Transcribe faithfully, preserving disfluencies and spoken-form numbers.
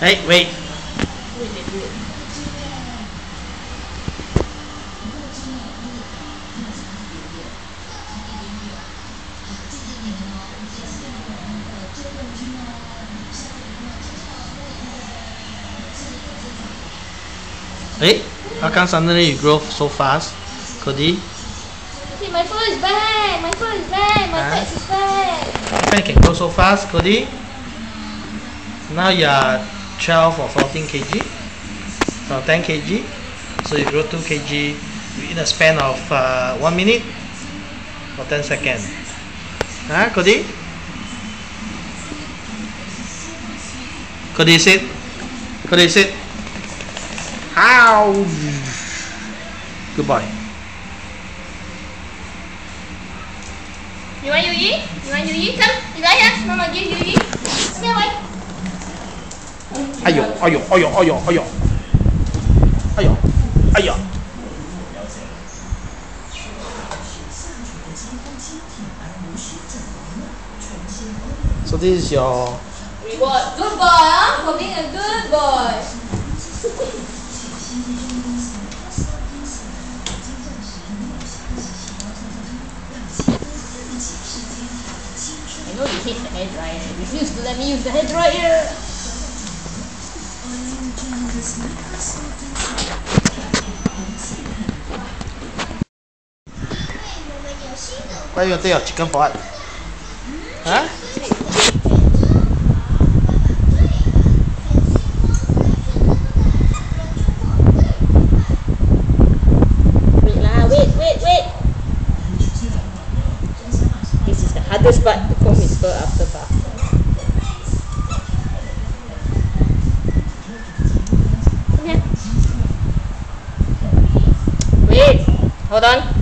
Hey, wait. Hey, how come suddenly you grow so fast, Cody? See, my fur is back. My fur is back. My Huh? text is back. How come you can grow so fast, Cody? Now you are twelve or fourteen kilograms, or ten kilograms. So you grow two kilograms in a span of uh, one minute or ten seconds. Huh, Cody? Cody sit. Cody sit. How? Good boy. You want Yuyi? You want Yuyi? Come, you like her? Mama give Yuyi. Come here, boy. Ayo, ayo, ayo, ayo, ayo. Ayo, ayo. So this is your Reward. Good boy, huh? For being a good boy. I know you hate the hair dryer. You refuse to let me use the hair dryer. Why you gonna take your chicken for what? Huh? Wait lah, wait, wait, wait. This is the hardest part to comb his fur after bath. Come here. Wait, hold on.